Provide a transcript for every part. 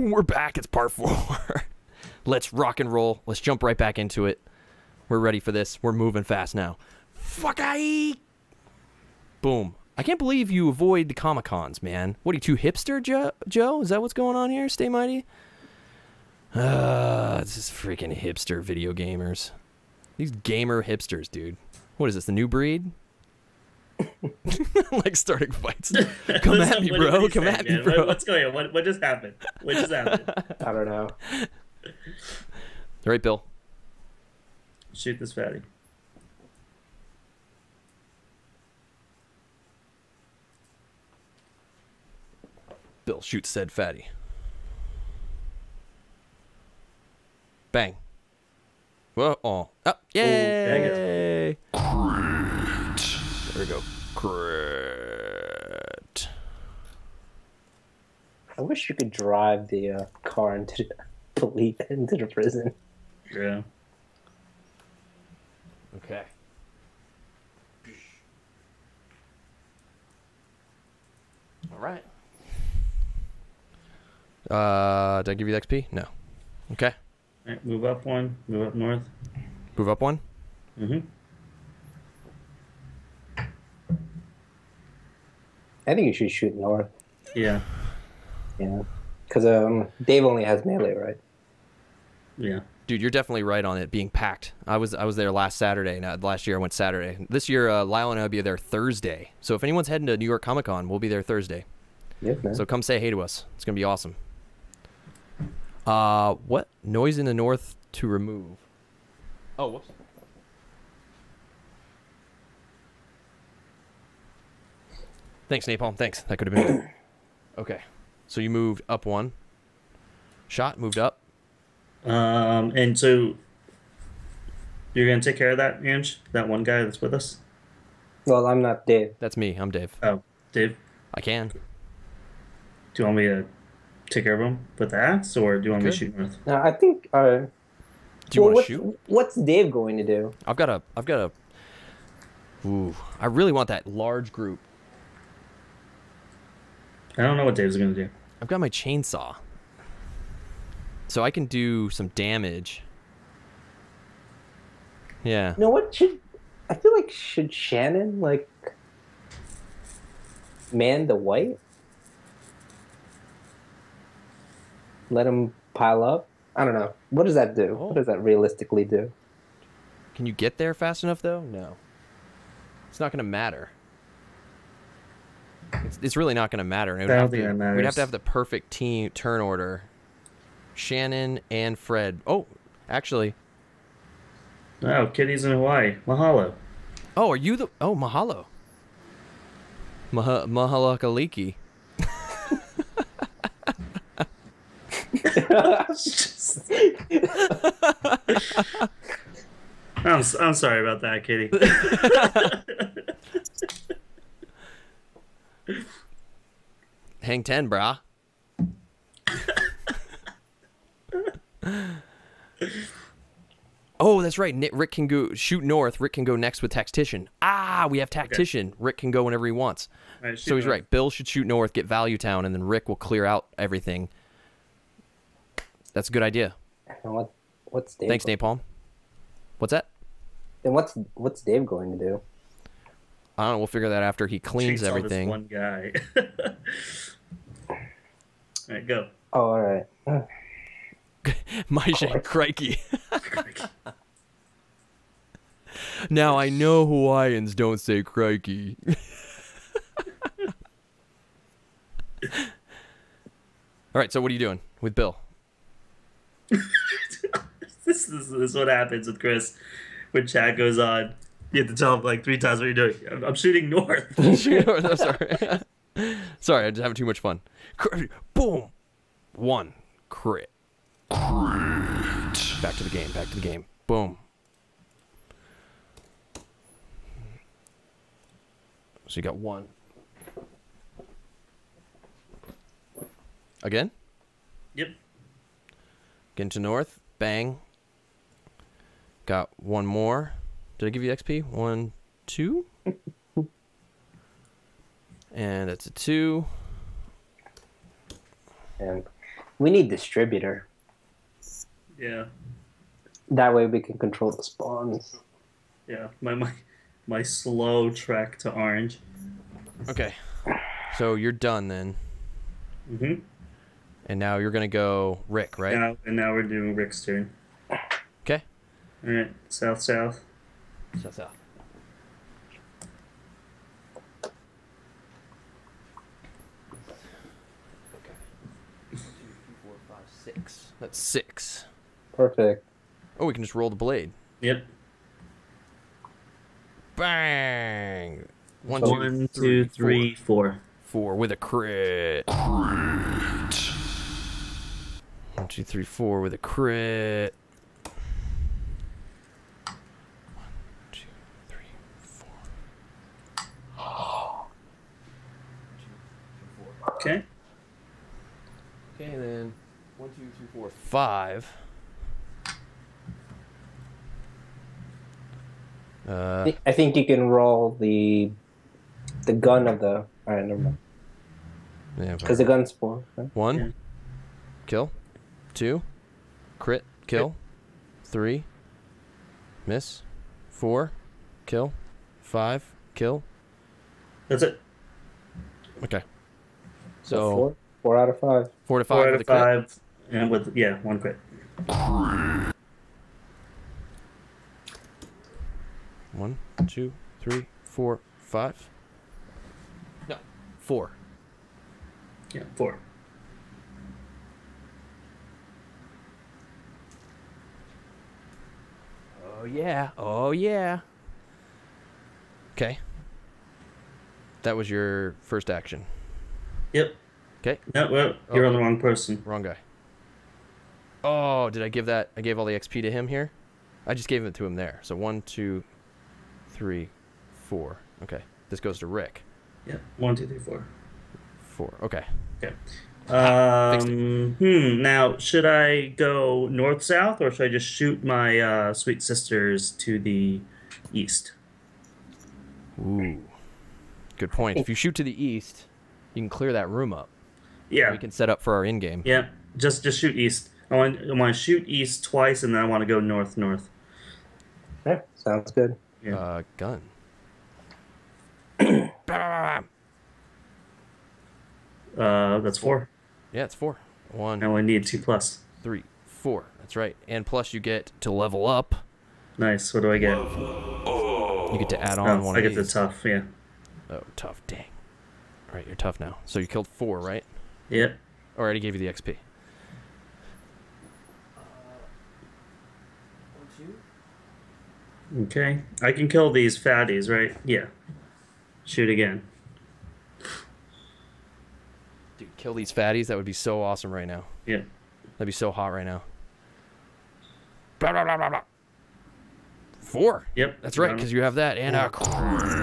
Boom! We're back. It's part 4. Let's rock and roll. Let's jump right back into it. We're ready for this. We're moving fast now. Fuck-I! Boom. I can't believe you avoid the Comic-Cons, man. What are you, too hipster, Joe? Is that what's going on here? Stay mighty? This is freaking hipster video gamers. These gamer hipsters, dude. What is this, the new breed? Like starting fights. Come at me, bro. Come at me, bro. What's going on? What just happened? What just happened? I don't know. All right, Bill. Shoot this fatty. Bill shoots said fatty. Bang. Whoa. Oh. Oh. Yay. There we go. Crit. I wish you could drive the car into the police into the prison. Yeah. Okay. All right. Did I give you the XP? No. Okay. All right, move up one. Move up north. Move up one. Mm-hmm. I think you should shoot north. Yeah. Yeah. Because Dave only has melee, right? Yeah. Dude, you're definitely right on it being packed. I was there last Saturday. Now, last year I went Saturday. This year, Lyle and I will be there Thursday. So if anyone's heading to New York Comic Con, we'll be there Thursday. Yeah, man. So come say hey to us. It's gonna be awesome. What noise in the north to remove? Oh, whoops. Thanks, Napalm. Thanks. That could have been good. Okay. So you moved up one. Shot moved up. And so you're gonna take care of that, Ange? That one guy that's with us? Well, I'm not Dave. That's me. I'm Dave. Oh, Dave. I can. Do you want me to take care of him with the axe, or do you want me to shoot north? No, I think. Do you want to shoot? What's Dave going to do? I've got a. Ooh, I really want that large group. I don't know what Dave's gonna do. I've got my chainsaw. So I can do some damage. Yeah. You know what? I feel like should Shannon like man the white? Let him pile up? I don't know. What does that do? Oh. What does that realistically do? Can you get there fast enough though? No. It's not going to matter. It's really not going to matter. I don't think that matters. We'd have to have the perfect team turn order. Shannon and Fred. Oh, actually. Oh, Kitty's in Hawaii. Mahalo. Oh, are you the... Oh, mahalo. Mahalakaliki. I'm sorry about that, Kitty. Hang 10, brah. Oh, that's right. Rick can go shoot north. Rick can go next with Tactician. Ah, we have Tactician. Okay. Rick can go whenever he wants. Right, so he's right. Bill should shoot north, get Value Town, and then Rick will clear out everything. That's a good idea. What's Dave? Thanks, Napalm. What's that? Then what's Dave going to do? I don't know. We'll figure that after he cleans Treats everything. All this one guy. All right, go. Oh, all right. Maisha, crikey. Now I know Hawaiians don't say crikey. All right, so what are you doing with Bill? This is what happens with Chris when chat goes on. You have to tell him like 3 times what you're doing. I'm shooting north. I'm sorry. Sorry, I'm just having too much fun. Boom. 1. Crit. Back to the game. Back to the game. Boom. So you got 1. Again? Yep. Get into north. Bang. Got 1 more. Did I give you XP? 1, 2. And that's a 2. And We need distributor. Yeah. That way we can control the spawns. Yeah. My slow trek to orange. Okay. So you're done then. Mm-hmm. And now you're going to go Rick, right? Now we're doing Rick's turn. Okay. All right. South. South. Okay. 1, 2, 3, 4, 5, 6. That's 6. Perfect. Oh, we can just roll the blade. Yep. Bang! 1, So- 1, 2, 3, 4. 4 with a crit. 1, 2, 3, 4 with a crit. 1, 2, 3, 4. Okay. Okay, then 1, 2, 3, 4, 5. I think you can roll the gun of the. All right, never mind. Yeah, Because the gun's 4. Right? 1, Yeah. kill. 2, crit, kill. 3, miss. 4, kill. 5, kill. That's it. Okay. So So 4 out of 5. 4 to 5 4 out with a of crit. 5. And with, 1 crit. 1, 2, 3, 4, 5. No, 4. Yeah, 4. Oh yeah. Oh yeah. Okay. That was your first action. Yep. Okay. No, well, you're on the wrong person. Wrong guy. Oh, did I give that? I gave all the XP to him here? I just gave it to him there. So 1, 2, 3, 4. Okay. This goes to Rick. Yep. 1, 2, 3, 4. 4. Okay. Okay. fixed Now, should I go north-south, or should I just shoot my sweet sisters to the east? Ooh. Good point. If you shoot to the east, you can clear that room up. Yeah. We can set up for our in-game. Yeah. Just shoot east. I want to shoot east twice, and then I want to go north. Yeah, sounds good. Yeah. Gun. That's 4. Yeah, it's 4. 1, I only need 2 plus. 3, 4. That's right. And plus you get to level up. Nice. What do I get? You get to add on one I of get the these. tough. Yeah. Oh, tough. Dang. All right, you're tough now. So you killed 4, right? Yep. I already gave you the XP. 1, 2. Okay. I can kill these fatties, right? Yeah. Shoot again. Dude, kill these fatties. That would be so awesome right now. Yeah. That'd be so hot right now. Blah, blah, blah, blah, blah. 4. Yep. That's right, because you have that and a crit.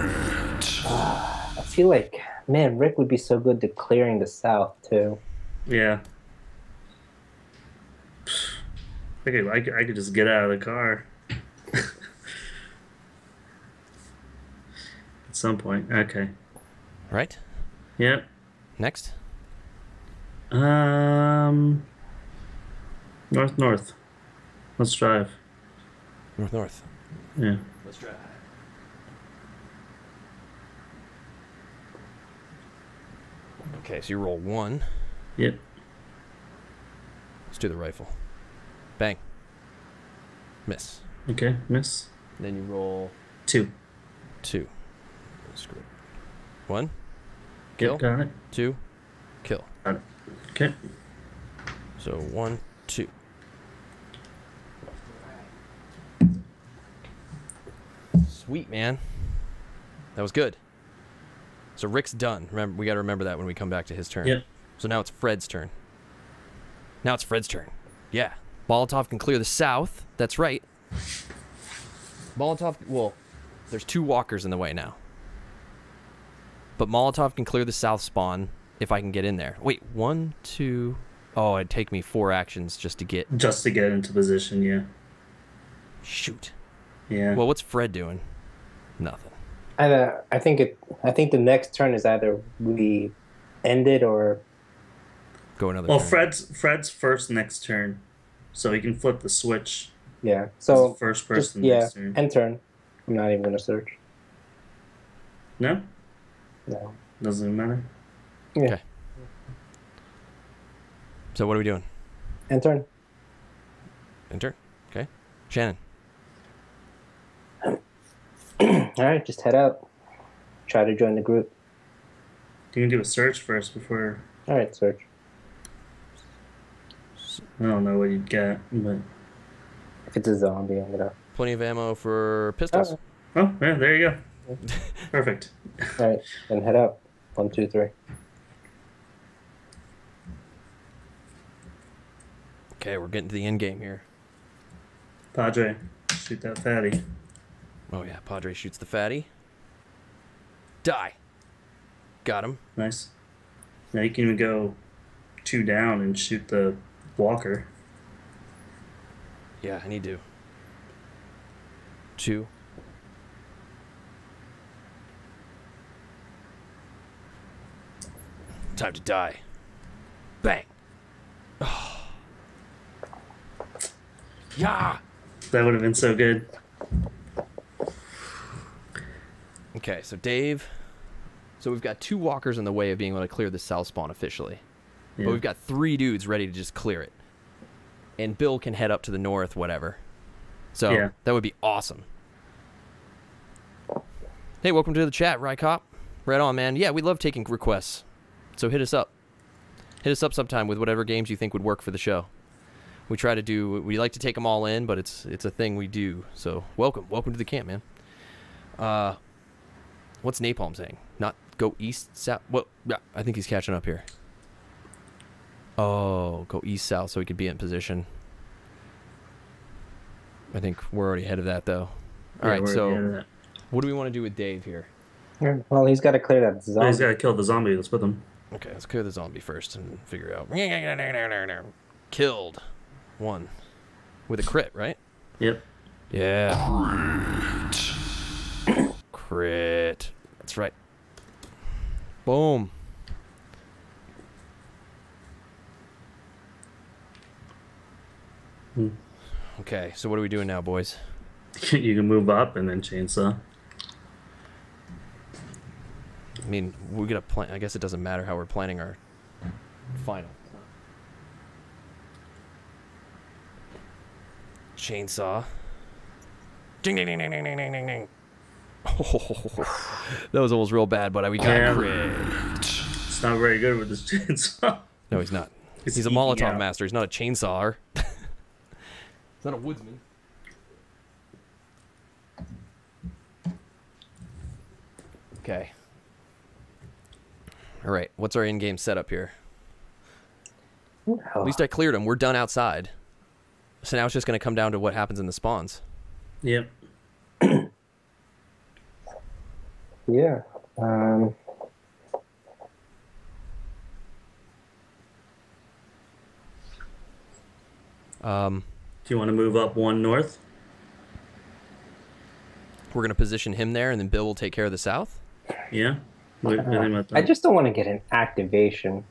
I feel like, man, Rick would be so good to clearing the south, too. Yeah. Okay, I could just get out of the car. At some point. Okay. Right? Yep. Next. North. Let's drive. North. Yeah. Let's try. Okay, so you roll 1. Yep. Let's do the rifle. Bang. Miss. Okay. Miss. Then you roll 2. 2. Screw it. 1. Kill. Yep, got it. 2. Kill. Got it. Okay. So 1, 2. Sweet, man. That was good. So Rick's done. Remember, we got to remember that when we come back to his turn. Yep. So now it's Fred's turn. Yeah. Molotov can clear the south. That's right. Molotov, well, there's 2 walkers in the way now. But Molotov can clear the south spawn if I can get in there. Wait, 1, 2. Oh, it'd take me 4 actions just to get. Just to get into position, yeah. Shoot. Yeah. Well, what's Fred doing? Nothing. I think the next turn is either we end it or go another Well, turn. Fred's first next turn, so he can flip the switch. Yeah. He's So the first just person yeah, next turn. end turn. I'm not even gonna search. No, No. doesn't even matter. Yeah. Okay. So what are we doing? End turn. Enter. Okay. Shannon. All right, just head out. Try to join the group. You can do a search first before. All right, search. I don't know what you'd get, but If it's a zombie, I'm gonna. Plenty of ammo for pistols. oh yeah, there you go. Perfect. All right, then head out. 1, 2, 3. Okay, we're getting to the end game here. Padre, shoot that fatty. Oh yeah, Padre shoots the fatty. Die. Got him. Nice. Now you can even go 2 down and shoot the walker. Yeah, I need to. 2. Time to die. Bang. Oh. Yeah. That would have been so good. Okay, so Dave. So we've got 2 walkers in the way of being able to clear the south spawn officially. Yeah. But we've got 3 dudes ready to just clear it. And Bill can head up to the north, whatever. So Yeah. that would be awesome. Hey, welcome to the chat, Rycop. Right on, man. Yeah, we love taking requests. So hit us up. Hit us up sometime with whatever games you think would work for the show. We try to do, we like to take them all in, but it's a thing we do. So welcome to the camp, man. What's Napalm saying? Not go east, south. Well, yeah, I think he's catching up here. Oh, go east, south so he could be in position. I think we're already ahead of that, though. All right, we're at the end of so that. what do we want to do with Dave here? Well, he's got to clear that Oh, zombie. he's got to kill the zombie that's with him. Okay, let's clear the zombie first and figure out. Killed. 1. With a crit, right? Yep. Yeah. Crit. That's right. Boom. Hmm. Okay, so what are we doing now, boys? You can move up and then chainsaw. I mean, we gotta plan. I guess it doesn't matter how we're planning our final. Chainsaw. Ding ding ding ding ding ding ding ding ding. Oh, that was almost real bad, but we got Yeah. crit. It's not very good with this chainsaw. No, he's not. It's He's a eking Molotov out. master. He's not a chainsawer. He's not a woodsman. Okay. All right. What's our in-game setup here? At least I cleared him. We're done outside. So now it's just going to come down to what happens in the spawns. Yep. Yeah. Do you want to move up 1 north? We're going to position him there, and then Bill will take care of the south. Yeah. What do you think about that? I just don't want to get an activation.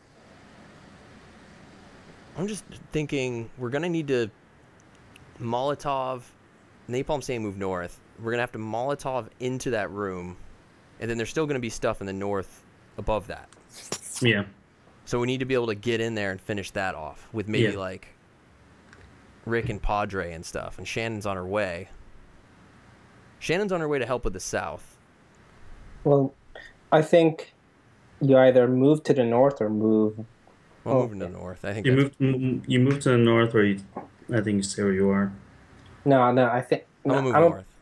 I'm just thinking we're going to need to Molotov. Napalm saying move north. We're going to have to Molotov into that room, and then there's still going to be stuff in the north above that. Yeah. So we need to be able to get in there and finish that off with maybe Yeah. like Rick and Padre and stuff. And Shannon's on her way. Shannon's on her way to help with the south. Well, I think you either move to the north or move. Well, Oh, moving to the north. I think You that's, move to the north, or I think you stay where you are. No, I think. I'm No, gonna move I don't. north.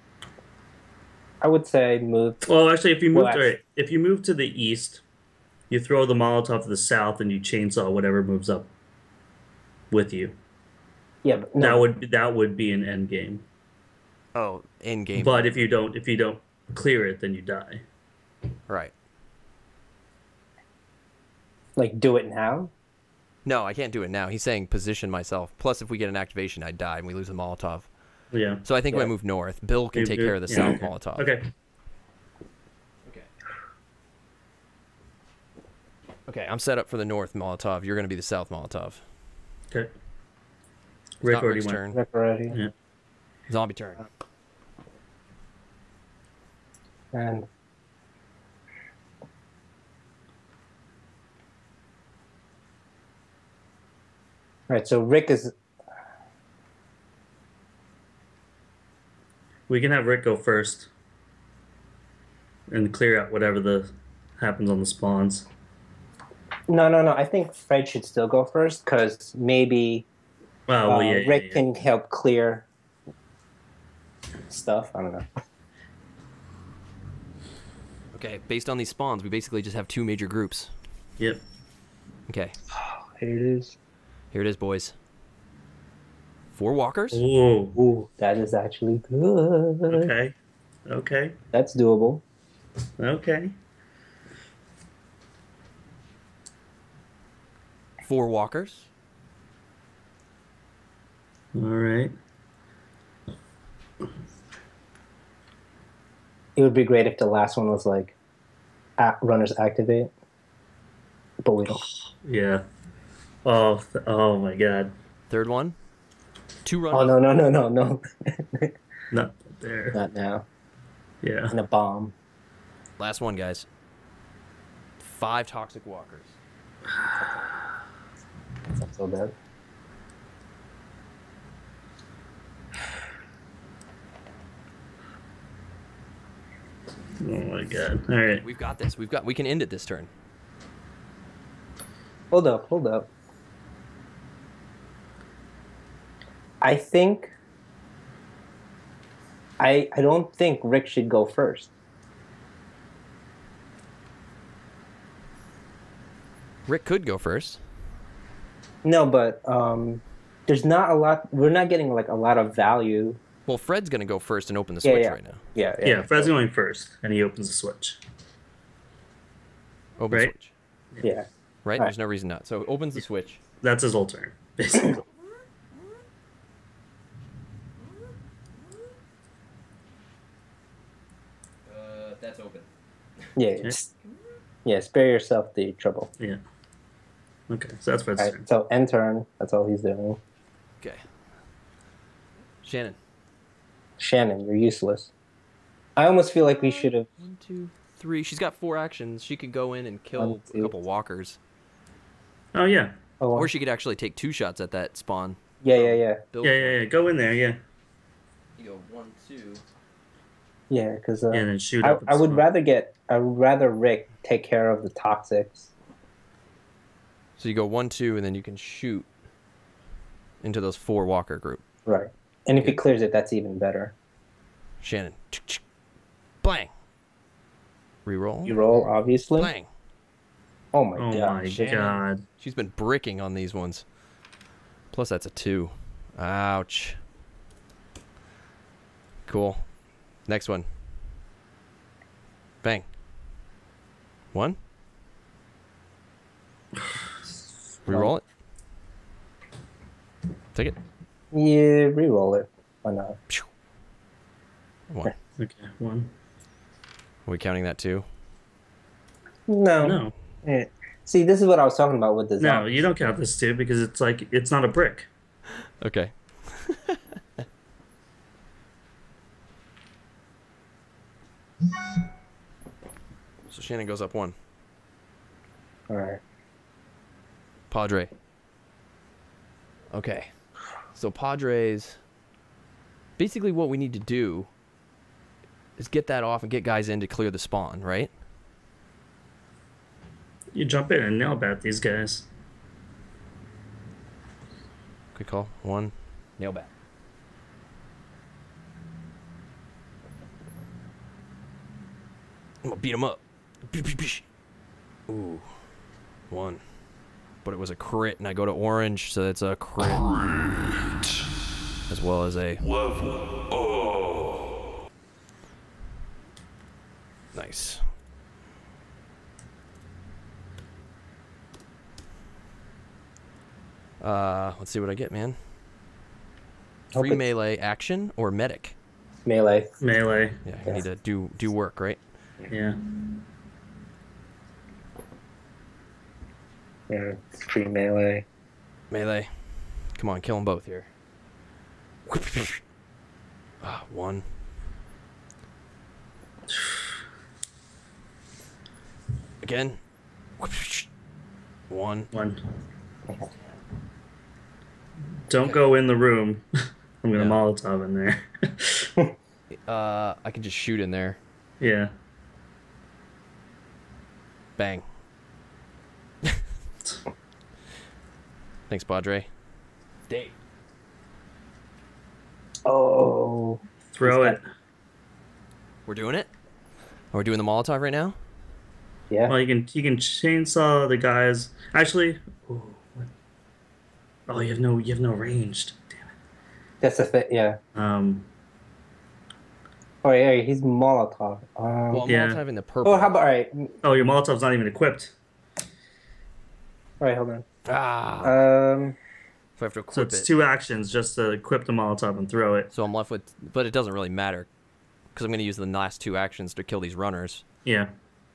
I would say move. Well, actually, if you move Well, if you move to the east, you throw the Molotov to the south, and you chainsaw whatever moves up with you. Yeah, but no. That would be an end game. Oh, in game. But if you don't clear it, then you die. Right. Like, do it now? No, I can't do it now. He's saying position myself. Plus, if we get an activation, I die and we lose the Molotov. Yeah. So I think if I Yeah. move north, Bill can take care of the Yeah. south Molotov. Okay. Okay. Okay, I'm set up for the north Molotov. You're going to be the south Molotov. Okay. It's Rick not already Rick's went. turn. Rick already. Yeah. Zombie turn. And right, so Rick is We can have Rick go first and clear out whatever the happens on the spawns. no. I think Fred should still go first because maybe Oh, well, yeah, Rick yeah. can help clear stuff. I don't know. Okay, based on these spawns, we basically just have two major groups. Yep. Okay, Here it is. here it is, boys. 4 walkers. Ooh. Ooh, that is actually good. Okay. Okay. That's doable. Okay. 4 walkers. All right. It would be great if the last one was like runners activate, but we don't. Yeah. Oh. Oh my God. Third one. 2 runners. Oh no! Not there. Not now. Yeah. And a bomb. Last one, guys. 5 toxic walkers. That's not so bad. Oh my God. All right. We've got this. We can end it this turn. Hold up. I think I don't think Rick should go first. Rick could go first. No, but there's not a lot. We're not getting like a lot of value. Well, Fred's going to go first and open the switch Yeah. right now. Yeah. Fred's going first, and he opens the switch. Open Right. switch. Yeah. Right? Right. There's no reason not. So opens the switch. That's his whole turn, basically. That's open. Yeah. Yeah. Spare yourself the trouble. Yeah. Okay. So that's Fred's All right. turn. So end turn. That's all he's doing. Okay. Shannon. Shannon, you're useless. I almost feel like we should have. 1, 2, 3. She's got 4 actions. She could go in and kill 1, a 2. couple walkers. Oh yeah. Oh, Or she could actually take 2 shots at that spawn. yeah. Build Yeah. Go in there. Yeah. You go 1, 2. Yeah, because And then shoot I up. at the would spawn. rather Rick take care of the toxics. So you go 1, 2, and then you can shoot into those 4 walker group. Right. And if he Okay. clears it, that's even better. Shannon. Blang. Reroll. You roll, obviously. Blang. Oh my Oh god. my Shannon. God. She's been bricking on these ones. Plus that's a 2. Ouch. Cool. Next one. Bang. 1. Reroll it. Take it. Yeah, re-roll it. Why not? 1. Okay. 1. Are we counting that too? No. No. Eh. See, this is what I was talking about with the No, zombies. you don't count this too because it's like it's not a brick. Okay. So Shannon goes up 1. All right. Padre. Okay. So Padres. Basically, what we need to do is get that off and get guys in to clear the spawn, right? You jump in and nail bat these guys. Good call. 1. Nail bat. I'm gonna beat him up. Ooh. 1. But it was a crit, and I go to orange, so that's a crit. As well as a level. Oh. Nice. Let's see what I get, man. Hope Free it's melee action or medic? melee. Melee. Yeah, you need to do work, right? Yeah. Yeah, it's pretty melee. Melee. Come on, kill them both here. One. Again. One. One. Don't go in the room. I'm gonna Yeah. Molotov in there. I can just shoot in there. Yeah. Bang. Thanks, Padre. Dave. Oh. Throw it. We're doing it? Are we doing the Molotov right now? Yeah. Well, you can chainsaw the guys. Actually, ooh, what? Oh, you have no ranged. That's the thing. Yeah. Oh, yeah, he's Molotov. Well, I'm Yeah. Molotov in the purple. Oh, how about, all right. Oh, your Molotov's not even equipped. All right, hold on. Ah. So I have to So equip it's it. 2 actions just to equip the Molotov and throw it. So I'm left with, but it doesn't really matter, because I'm going to use the last 2 actions to kill these runners. Yeah.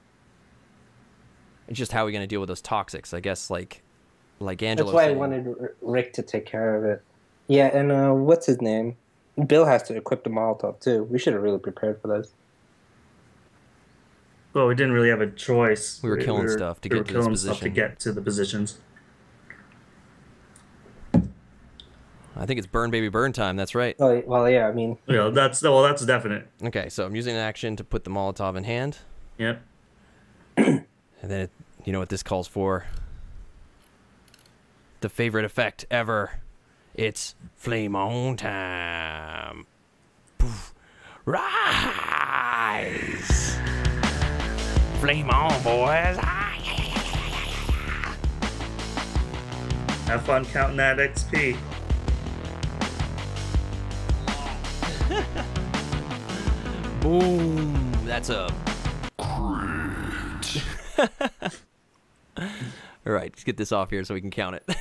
It's just how are we going to deal with those toxics? I guess like Angelo. That's why I said. wanted Rick to take care of it. Yeah, and what's his name? Bill has to equip the Molotov, too. We should have really prepared for this. Well, we didn't really have a choice. We were killing stuff to we get were to this killing stuff to position. get to the positions. I think it's burn baby burn time. That's right. Oh, well, yeah, I mean, Yeah, that's definite. Okay, so I'm using an action to put the Molotov in hand, Yep. and then you know what this calls for? The favorite effect ever. It's flame on time. Poof. Rise! Flame on, boys! Have fun counting that XP. Boom! That's a. All right, let's get this off here so we can count it.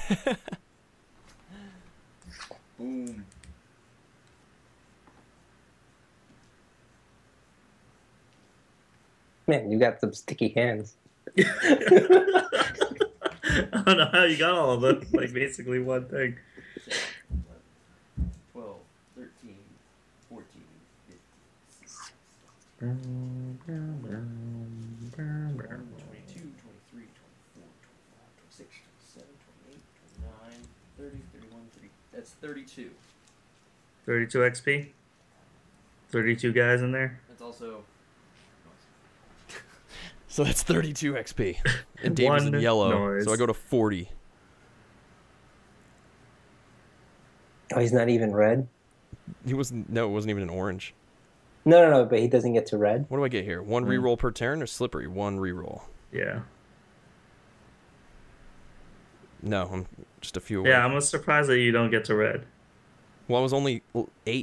Boom. man, you got some sticky hands. I don't know how you got all of them. Like basically one thing. 12, 13, 14, 22, 23, 24, 25, 26, 27, 28, 29, 30, 31, 30. That's 32. 32 XP. 32 guys in there. That's also. So that's 32 XP. And Dave is in One yellow. noise. So I go to 40. Oh, he's not even red? He wasn't. No, it wasn't even an orange. No, but he doesn't get to red? What do I get here? 1 reroll per turn or slippery? 1 reroll. Yeah. No, I'm just a few away. Yeah, I'm surprised that you don't get to red. Well, I was only 8.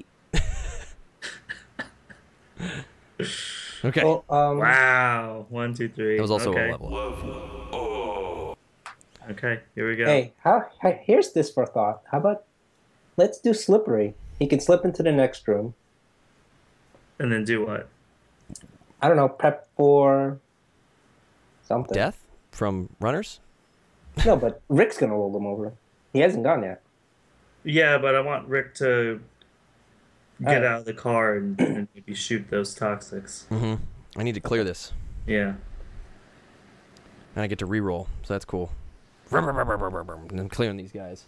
Okay. Well, Wow. 1, 2, 3. That was also okay. a level up. Okay, here we go. hey, here's this for thought. How about let's do slippery? He can slip into the next room. And then do what? I don't know, prep for something. Death from runners? No, but Rick's gonna roll them over. He hasn't gone yet. Yeah, but I want Rick to get Alright. out of the car and maybe shoot those toxics. Mm-hmm. I need to clear this. Yeah. And I get to reroll, so that's cool. And I'm clearing these guys.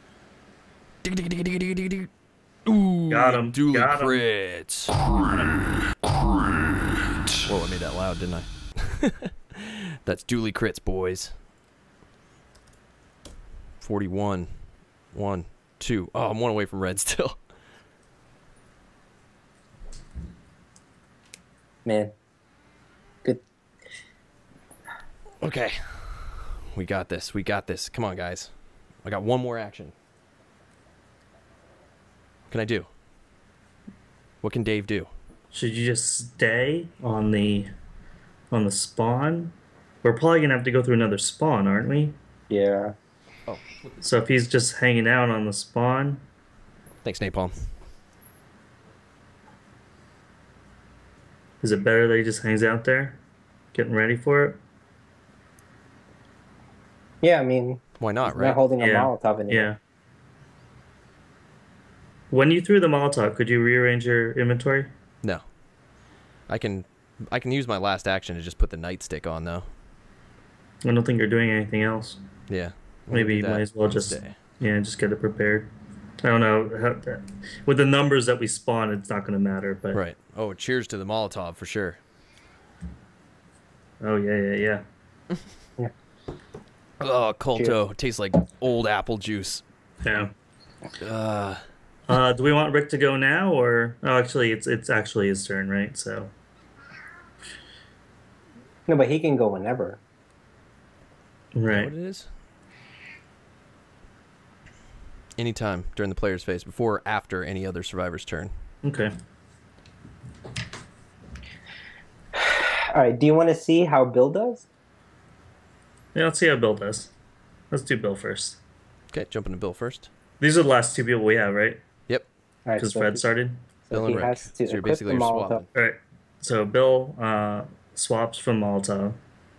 Ooh, Got 'em, Duly got 'em. crits. Whoa, I made that loud, didn't I? That's duly crits, boys. 41. 1, 2. Oh, I'm 1 away from red still. Man. Good. Okay. We got this. We got this. Come on, guys. I got 1 more action. What can I do? What can Dave do? Should you just stay on the spawn? We're probably gonna have to go through another spawn, aren't we? Yeah. Oh, So if he's just hanging out on the spawn, thanks, Napalm. is it better that he just hangs out there, getting ready for it? Yeah, I mean, Why not, he's right? not holding a Yeah. Molotov anymore. Yeah. When you threw the Molotov, could you rearrange your inventory? No. I can use my last action to just put the nightstick on though. I don't think you're doing anything else. Yeah. I'm gonna Maybe do you that might as well just Wednesday. just get it prepared. I don't know with the numbers that we spawn, it's not going to matter. But Right. Oh, cheers to the Molotov for sure. oh yeah. Yeah. Oh, Colto. Tastes like old apple juice. Yeah. Uh, Do we want Rick to go now, or actually, it's actually his turn, right? So No, but he can go whenever. is that right. what it is? Anytime during the player's phase, before or after any other survivor's turn. Okay. All right. Do you want to see how Bill does? Yeah, let's see how Bill does. Let's do Bill first. Okay, jumping to Bill first. These are the last two people we have, right? Yep. All right. Because so Fred he- started. So Bill he and Rick. has to So you're equip basically the Molotov. swapping. All right. So Bill swaps from Molotov.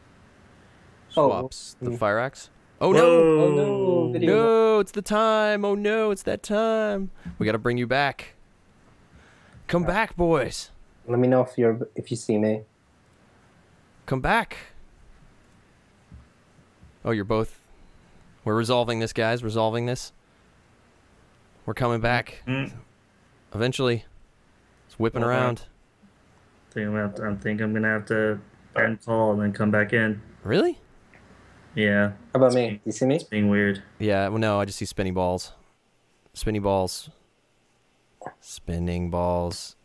Swaps the fire axe. Oh Whoa. no! Oh no! Video. No, it's the time. Oh no, it's that time. We gotta bring you back. Come back, boys. Let me know if you see me. Come back. Oh, you're both. We're resolving this, guys. Resolving this. We're coming back. Mm. Eventually. It's whipping Hold on. around. I think I'm gonna have to end call and then come back in. Really? Yeah, How about me? You see me? it's being weird. Yeah, well, no, I just see spinning balls. Spinning balls. Spinning balls.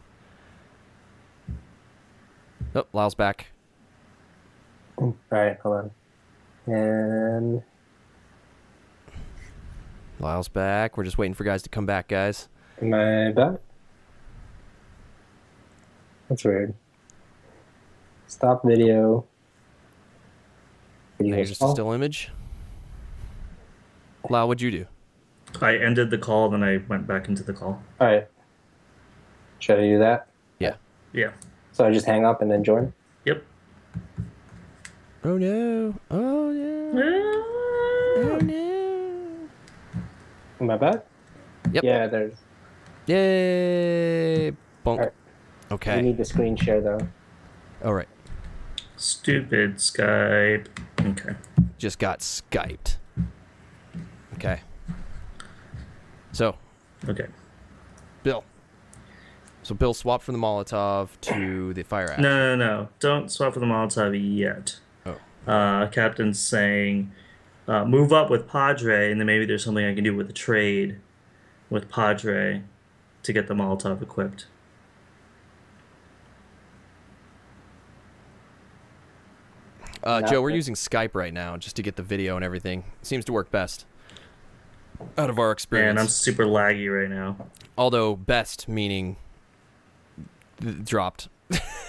Oh, Lyle's back. All right. Hold on. And Lyle's back. We're just waiting for guys to come back, guys. am I back? That's weird. Stop video. Now Video you're just a stop. still image. Lyle, what'd you do? I ended the call, then I went back into the call. All right. Should I do that? Yeah. Yeah. So I just hang up and then join? Yep. Oh no. Oh no. Oh no. Am I back? Yep. Yeah, there's. Yay. Bonk. Alright. We Okay. need the screen share though. All right. Stupid Skype. Okay. Just got Skyped. Okay. So, Okay. Bill. So Bill swapped from the Molotov to the fire axe. No. Don't swap for the Molotov yet. Oh. Captain's saying, move up with Padre, and then maybe there's something I can do with a trade with Padre to get the Molotov equipped. Joe, we're using Skype right now just to get the video and everything. Seems to work best. Out of our experience. And I'm super laggy right now. Although best meaning dropped.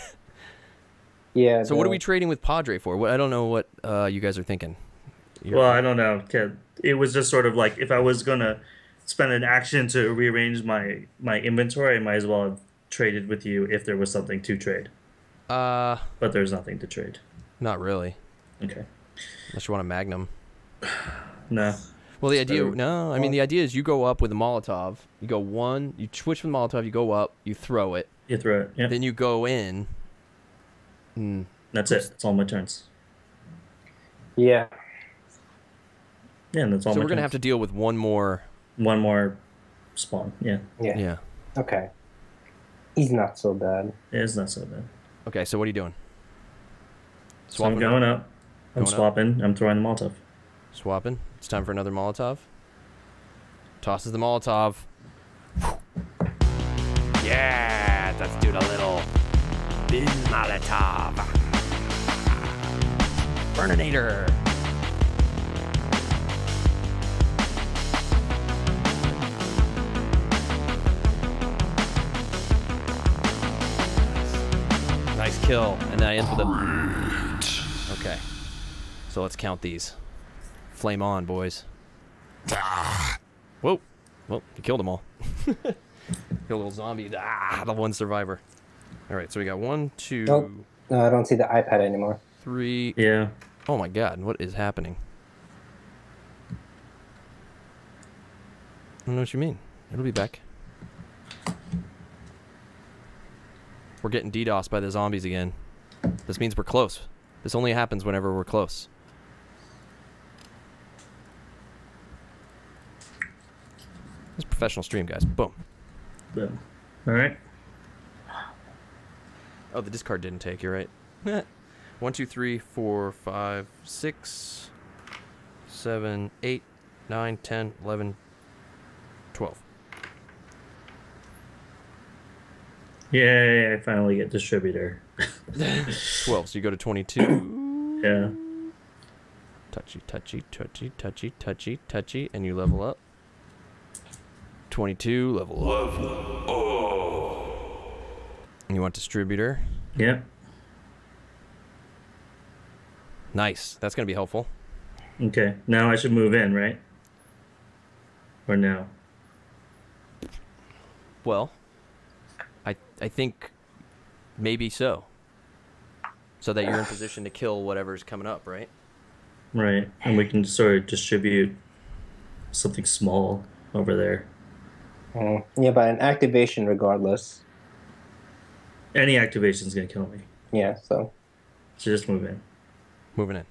Yeah. So what are we trading with Padre for? I don't know what you guys are thinking. Well, I don't know. It was just sort of like if I was gonna spend an action to rearrange my inventory, I might as well have traded with you if there was something to trade. But there's nothing to trade. Not really. Okay. Unless you want a Magnum. No. Well, the idea, So- no, I mean, the idea is you go up with a Molotov. You go one, you switch from the Molotov, you go up, you throw it. You throw it. Yeah. Then you go in. That's it. That's all my turns. Yeah. Yeah, and that's all So my we're going to turns. have to deal with one more. One more spawn. Yeah. Yeah. Yeah. Okay. He's not so bad. It's not so bad. Okay, so what are you doing? So I'm Swapping? going up. I'm Going up. swapping. I'm throwing the Molotov. Swapping. It's time for another Molotov. Tosses the Molotov. Yeah, let's do the little bin Molotov. Burninator. Nice kill. And then I end with a... Okay. So let's count these. Flame on, boys. Whoa. Well, you killed them all. Killed a little zombie. The one survivor. All right, so we got 1, 2, Nope. No, I don't see the iPad anymore. 3. Yeah. Oh my god, what is happening? don't know what you mean. It'll be back. We're getting DDoS by the zombies again. This means we're close. This only happens whenever we're close. It's a professional stream, guys. Boom. Boom. All right. Oh, the discard didn't take. You're right. 1, 2, 3, 4, 5, 6, 7, 8, 9, 10, 11, 12. Yay, I finally get distributor. 12. So you go to 22. Yeah. Touchy, touchy, touchy, touchy, touchy, touchy, and you level up. 22, level up. Oh. You want distributor? Yeah. Nice. That's going to be helpful. Okay. Now I should move in, right? Or no? Well, I think maybe so. So that you're in position to kill whatever's coming up, right? Right. And we can sort of distribute something small over there. Yeah, but an activation regardless. Any activation's gonna kill me. Yeah, so. So just move in. Moving in.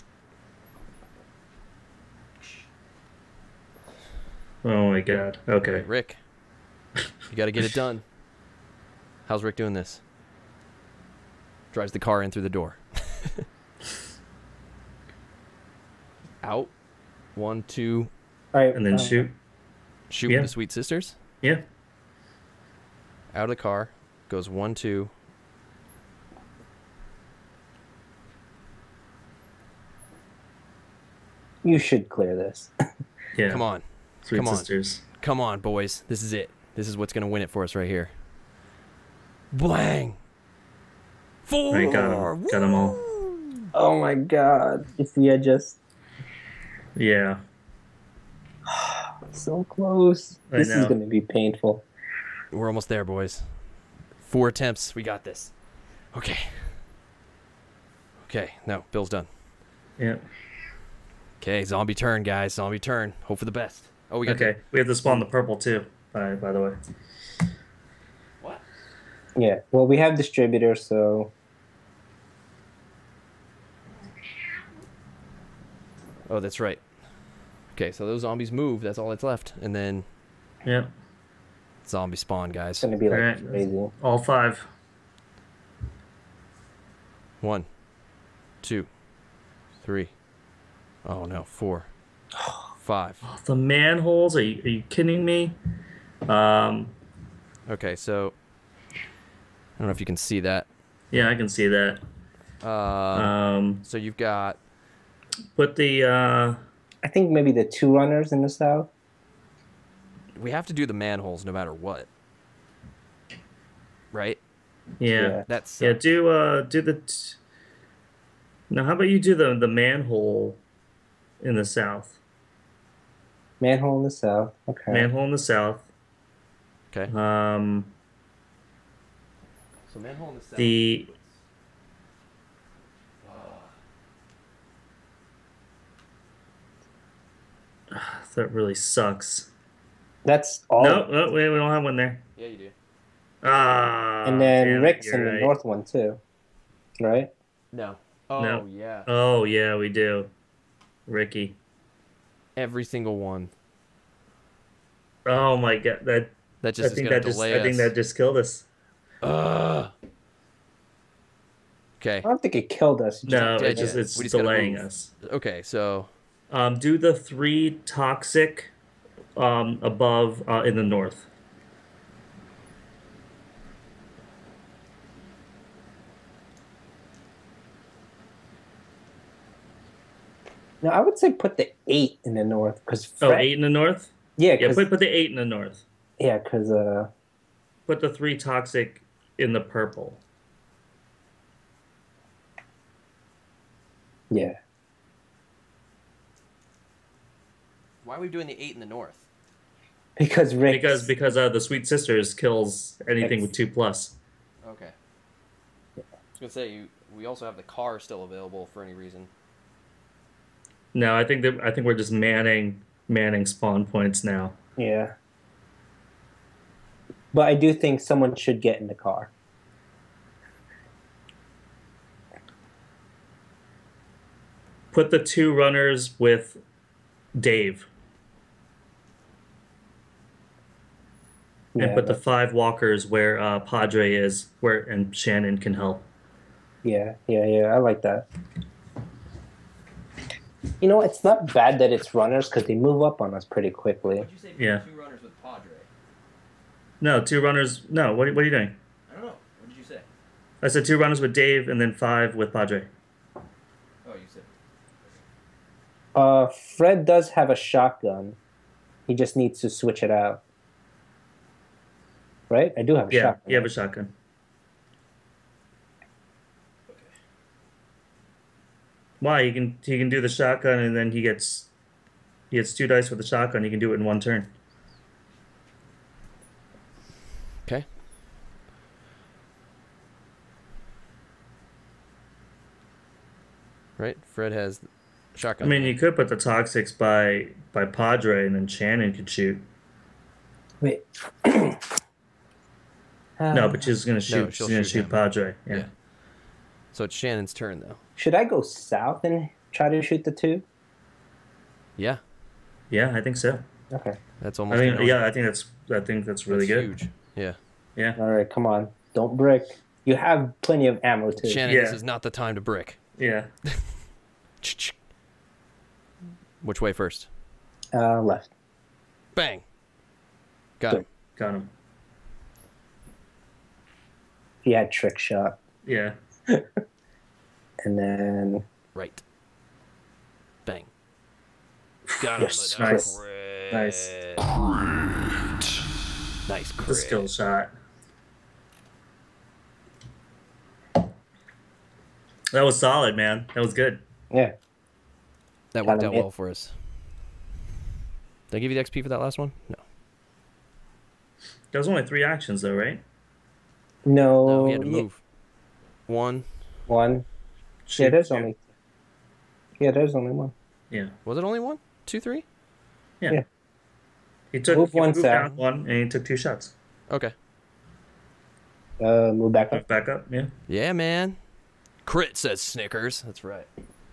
Oh my god. Okay. Rick, you got to get it done. How's Rick doing this? Drives the car in through the door. Out. 1, 2. All right. And then shoot. Shoot Yeah. with the Sweet Sisters. Yeah. Out of the car. Goes 1, 2. You should clear this. Yeah. Come on. Sweet Come on. Sisters. Come on, boys. This is it. This is what's going to win it for us right here. Blang. 4. Right, got 'em. Got 'em all. Oh my god. If we had just Yeah. so close. I This is know. going to be painful. We're almost there, boys. 4 attempts. We got this. Okay. Okay. No, Bill's done. Yeah. Okay, zombie turn, guys. Zombie turn. Hope for the best. Oh, we got Okay. We have to spawn the purple too. By the way. What? Yeah. Well, we have distributor, so Oh, that's right. Okay, so those zombies move. That's all that's left. And then Yeah. zombie spawn, guys. it's going to be like Alright. crazy. All 5. 1, 2, 3. Oh, no. 4, 5. The manholes? Are you kidding me? Okay, so I don't know if you can see that. Yeah, I can see that. So you've got Put the I think maybe the 2 runners in the south. we have to do the manholes no matter what. Right? yeah. That's Yeah, do the now how about you do the manhole in the south? Manhole in the south. Okay. Manhole in the south. okay. Um So manhole in the south. the that really sucks. That's all. No, wait, we don't have one there. Yeah, you do. Ah. And then damn it, Rick's you're in the right. north one too. Right? No. Oh, No. yeah. Oh yeah, we do. Ricky. Every single one. Oh my god, that That just I is think going that to just delay I think us. that just killed us. Okay. I don't think it killed us. It just No, dead it just yet. it's We just gotta delaying move. us. Okay, so Do the 3 toxic above in the north. No, I would say put the 8 in the north because Oh, 8 in the north? Yeah, Yeah, because put the 8 in the north. Put the 3 toxic in the purple. yeah. why are we doing the 8 in the north? Because Rick. Because the Sweet Sisters kills anything with 2+. Okay. I was gonna say we also have the car still available for any reason. No, I think we're just manning spawn points now. Yeah. But I do think someone should get in the car. Put the 2 runners with Dave, and Yeah, put the 5 walkers where Padre is, and Shannon can help. yeah. I like that. You know, it's not bad that it's runners because they move up on us pretty quickly. What'd you say? Yeah. 2 runners with Padre. No, 2 runners. No, what are you doing? I don't know. What did you say? I said 2 runners with Dave, and then 5 with Padre. Oh, you said. Fred does have a shotgun. He just needs to switch it out. Right? I do have a Yeah, shotgun. you have a shotgun. Why? He can do the shotgun, and then he gets 2 dice with the shotgun. He can do it in 1 turn. Okay. Right. Fred has shotgun. I mean, you could put the toxics by Padre, and then Shannon could shoot. Wait. No, but she's gonna shoot. she'll she's gonna shoot shoot him. Padre. Yeah. Yeah. So it's Shannon's turn, though. Should I go south and try to shoot the 2? Yeah. Yeah, I think so. Okay. That's I almost. mean, an yeah, I think that's really That's good. huge. Yeah. Yeah. All right, come on. Don't brick. You have plenty of ammo too. Shannon, Yeah. this is not the time to brick. Yeah. Which way first? Left. Bang. Got Good. him. Got him. He had trick shot. Yeah. And then Right. Bang. Got him. Yes, nice. Crit. Nice. Nice The crit. skill shot. That was solid, man. That was good. yeah. That worked Got out him. well for us. Did I give you the XP for that last one? No. There was only 3 actions, though, right? No. No, he had to move. 1. One. Shoot, Yeah, there's shoot. only. Yeah, there's only one. Yeah. Was it only 1? 2, 3? Yeah. He Move one moved south. down 1, and he took 2 shots. Okay. Move back up. Move back up. Yeah. Yeah, man. Crit, says Snickers. That's right.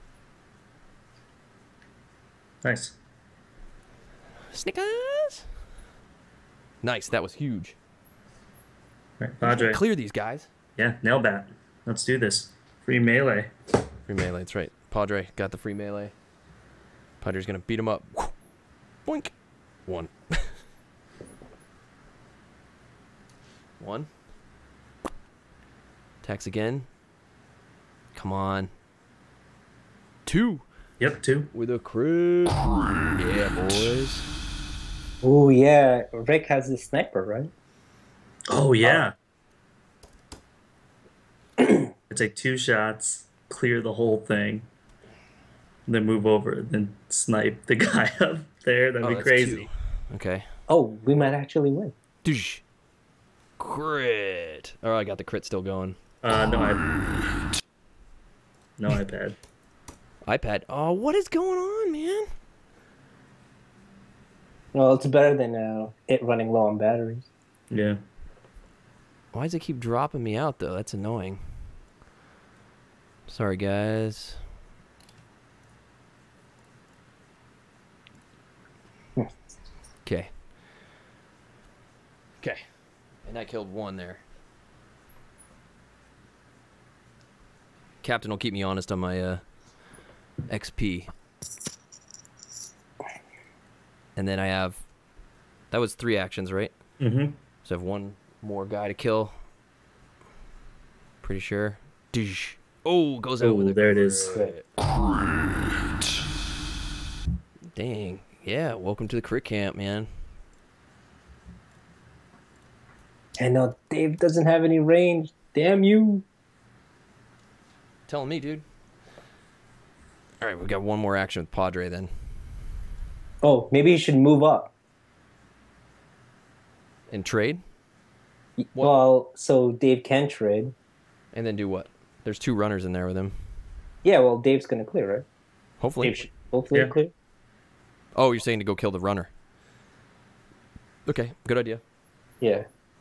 Nice. Snickers. Nice. That was huge. Right. Padre. Clear these guys. Yeah. Nail bat. Let's do this. Free melee. Free melee. That's right. Padre got the free melee. Padre's gonna beat him up. Boink. 1. 1. Attacks again. Come on. 2. Yep. 2. With a crit. Yeah, boys. Oh yeah, Rick has the sniper, right? Oh yeah. Take 2 shots, clear the whole thing, and then move over, and then snipe the guy up there. That'd be that's crazy. 2. Okay. Oh, we might actually win. Doosh. Crit. Oh, I got the crit still going. No iPad. iPad. Oh, what is going on, man? Well, it's better than it running low on batteries. Yeah. Why does it keep dropping me out, though? That's annoying. Sorry, guys. Okay. Okay. And I killed 1 there. Captain will keep me honest on my XP. And then I have... That was 3 actions, right? Mm-hmm. So I have 1 more guy to kill. Pretty sure. Doosh. Oh, goes out with a there it is. crit. Dang. Yeah, welcome to the crit camp, man. I know Dave doesn't have any range. Damn you. Telling me, dude. All right, we've got 1 more action with Padre then. Oh, maybe you should move up. And trade? Well, so Dave can trade. And then do what? There's 2 runners in there with him. Yeah, well, Dave's gonna clear, right? Hopefully. Dave should hopefully Yeah. clear. Oh, you're saying to go kill the runner. Okay, good idea. Yeah.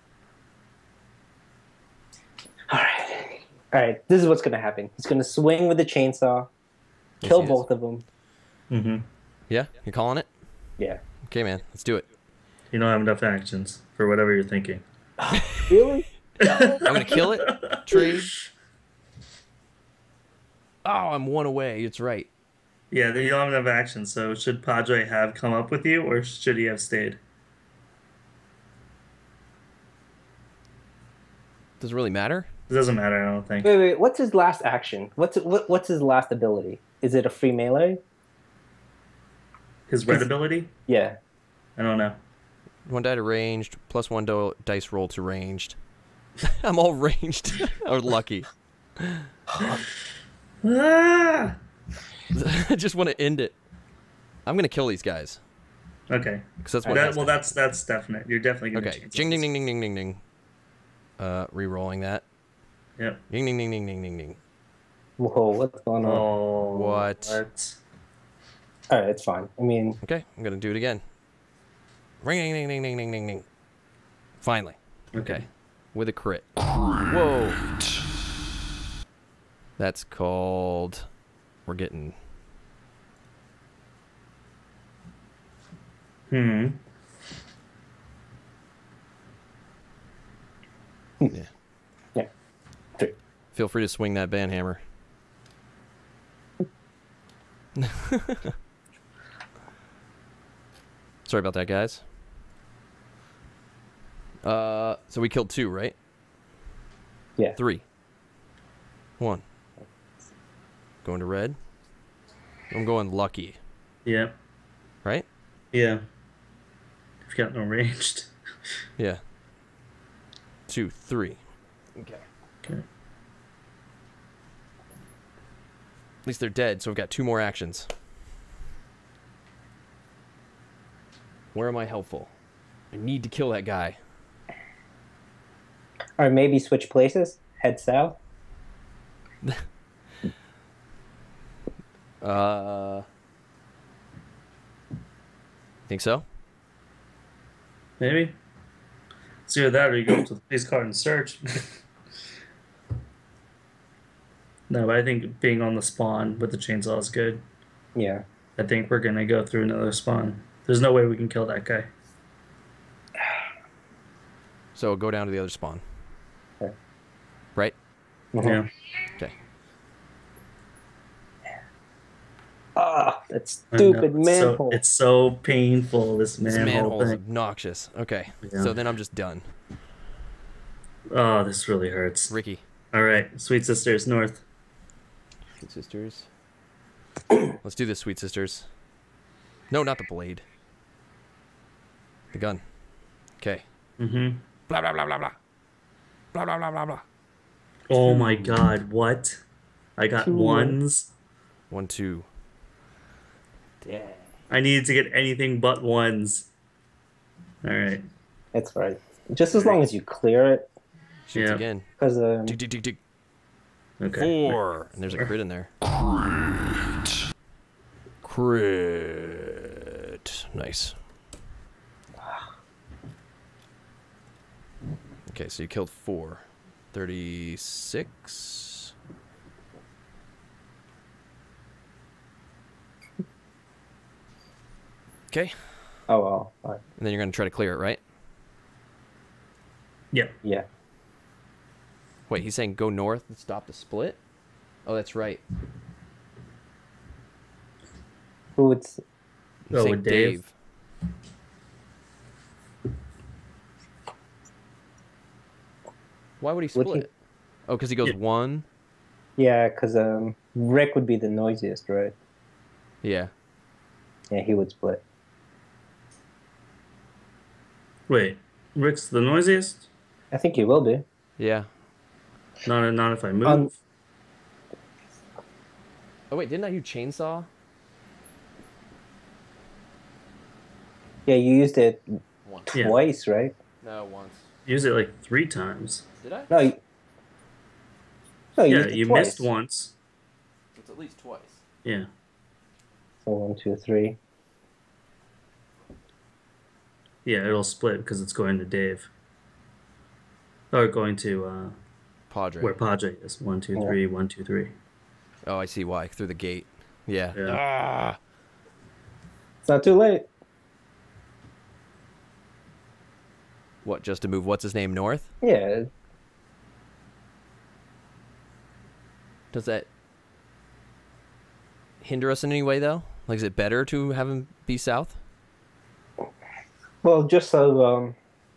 Alright. Alright, this is what's gonna happen. He's gonna swing with the chainsaw, Yes, kill he is. both of them. Mm-hmm. Yeah, you're calling it? Yeah. Okay, man, let's do it. You don't have enough actions for whatever you're thinking. Really? I'm gonna kill it. Trade. Oh, I'm one away. It's right. Yeah, you don't have enough actions. So should Padre have come up with you, or should he have stayed? Does it really matter? It doesn't matter. I don't think. Wait. What's his last action? What's his last ability? Is it a free melee? His red ability? Yeah. I don't know. One die to ranged, plus one dice roll to ranged. I'm all ranged or lucky. Ah! I just want to end it. I'm gonna kill these guys Okay. because that's what. That's definite. You're definitely gonna Okay. change Ding ding this. ding ding ding ding ding. Re-rolling that. Yep. Ding ding ding ding ding ding ding. Whoa, what's going on? Oh. What? Alright, it's fine. I mean, Okay, I'm gonna do it again. Ring ding ding ding ding ding ding ding. Finally. Okay. With a crit. Whoa. That's called. We're getting. Hmm. Yeah. yeah. Three. Feel free to swing that band hammer. Sorry about that, guys. So we killed 2, right? Yeah. 3. 1. Going to red. I'm going lucky, Yep. right? Yeah. I've got no ranged. Yeah. 2, 3. Okay. Okay. At least they're dead, so we've got 2 more actions. Where am I helpful? I need to kill that guy. Or maybe switch places. Head south. Think so? Maybe. It's either that or you go up to the police car and search. No, but I think being on the spawn with the chainsaw is good. Yeah. I think we're gonna go through another spawn. There's no way we can kill that guy. So go down to the other spawn. Okay. Right? Mhm. Yeah. Okay. Ah, that I know, stupid it's so- manhole. It's so painful, this This manhole manhole is thing. obnoxious. Okay. Yeah. So then I'm just done. Oh, this really hurts. Ricky. All right, Sweet Sisters, north. Sweet sisters. Let's do this, sweet sisters. No, not the blade. The gun. Okay. Mm-hmm. Blah, blah, blah, blah, blah. Blah, blah, blah, blah, blah. Oh my god, what? I got 2. ones. 1, 2. Yeah. I needed to get anything but ones. All right. That's right. Just as long as you clear it. Shoots Yeah. again. Because Dig, dig, dig, dig. Okay. 4. And there's a crit in there. Crit. Nice. Okay, so you killed 4. 36. Okay. Oh, well. All right. And then you're going to try to clear it, right? Yep. Yeah. Wait, he's saying go north and stop the split? Oh, that's right. Who would... He's Oh, saying with Dave? Why would he Would split? he- Oh, because he goes Yeah. 1? Yeah, because Rick would be the noisiest, right? Yeah. Yeah, he would split. Wait, Rick's the noisiest? I think he will be. Yeah. Not if I move. Oh, wait, didn't I use chainsaw? Yeah, you used it Once. Yeah. twice, right? No, once. Use it like 3 times. Did I? No, no, you Yeah, used it you twice. missed once. It's at least twice. Yeah. So 1, 2, 3. Yeah, it'll split because it's going to Dave. Or going to Padre. where Padre is. 1, 2, Yeah. 3, 1, 2, 3. Oh, I see why. Through the gate. Yeah. Yeah. Ah. It's not too late. What, just to move what's his name north? Yeah. Does that hinder us in any way, though? Like, is it better to have him be south? Well, just so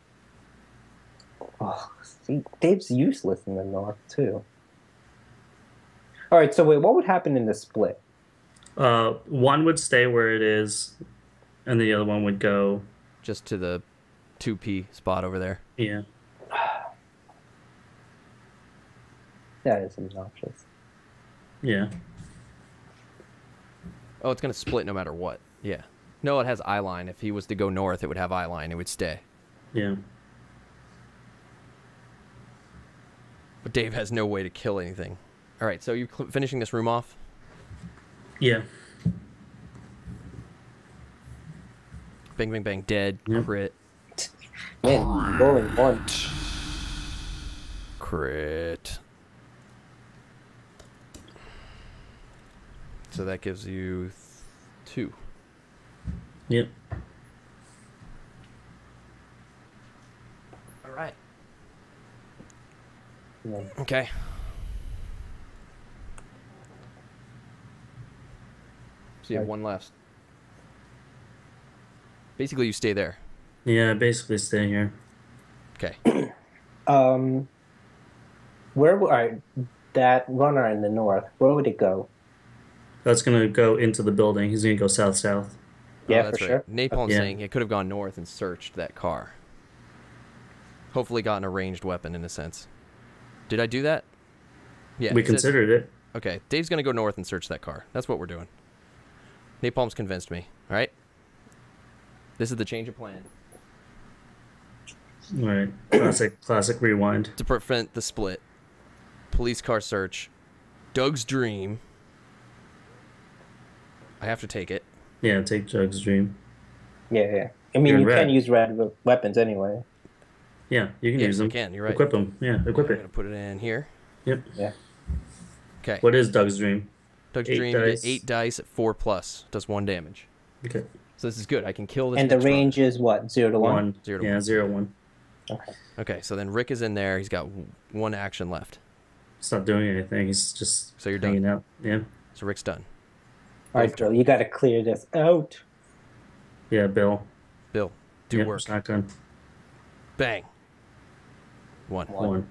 oh, see, Dave's useless in the north too. All right, so wait, what would happen in the split? One would stay where it is, and the other one would go. Just to the 2P spot over there. Yeah. That is obnoxious. Yeah. Oh, it's going to split no matter what. Yeah. No, it has eye line. If he was to go north, it would have eye line. It would stay. Yeah. But Dave has no way to kill anything. All right, so you're finishing this room off? Yeah. Bang, bang, bang. Dead. Yep. Crit. Man, rolling one. Crit. So that gives you 2. Yep. All right. Yeah. Okay. So you have Right. 1 left. Basically, you stay there. Yeah, basically stay here. Okay. Where would that runner in the north? Where would it go? That's gonna go into the building. He's gonna go south-south. Yeah, Oh, that's for right. sure. Napalm's Yeah. saying it could have gone north and searched that car. Hopefully gotten a ranged weapon in a sense. Did I do that? Yeah. We it says- considered it. Okay, Dave's going to go north and search that car. That's what we're doing. Napalm's convinced me. All right? This is the change of plan. All right. Classic rewind. To prevent the split. Police car search. Doug's dream. I have to take it. Yeah, take Jug's dream. Yeah. I mean, You're in you red. can use red weapons anyway. Yeah, you can Yes, use them. you can. You're right. Equip them. Yeah, equip I'm it. going to put it in here. Yep. Yeah. Okay. What is Doug's dream? Doug's 8 dream, dice. get 8 dice at 4+. Does 1 damage. Okay. So this is good. I can kill this. And the next round. range is what? 0 to 1? 1. 0 to Yeah, 1. 0, 1. Okay. Okay, so then Rick is in there. He's got 1 action left. He's not doing anything. He's just So you're done. hanging out. Yeah. So Rick's done. All right, Bill, you got to clear this out. Yeah, Bill. Bill, do Yep, work. Shotgun. Bang. 1. 1.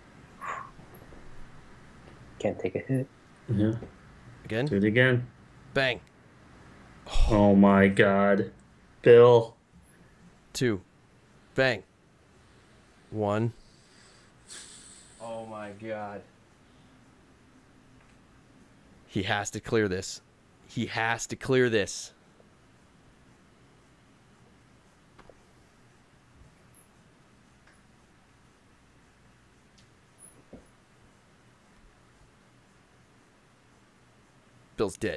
Can't take a hit. Yeah. Again. Do it again. Bang. Oh my god. Bill. 2. Bang. 1. Oh my god. He has to clear this. He has to clear this. Bill's dead.